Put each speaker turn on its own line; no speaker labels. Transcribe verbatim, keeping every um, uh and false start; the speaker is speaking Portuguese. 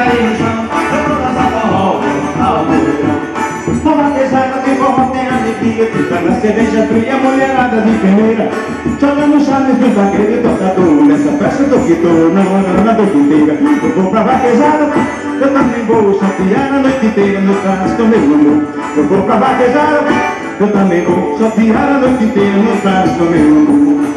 cair no chão, eu vou dançar forró, ao verão. Na vaquejada de forró tem alegria, fica na cerveja fria, mulherada de peneira, jogando chaves do vaqueiro e tocador. Nessa festa eu tô que tô, não ando na noite inteira. Eu vou pra vaquejada, eu também vou chapear a noite inteira no trás com meu amor. Eu vou pra vaquejada, eu também vou chapear a noite inteira no trás com meu amor.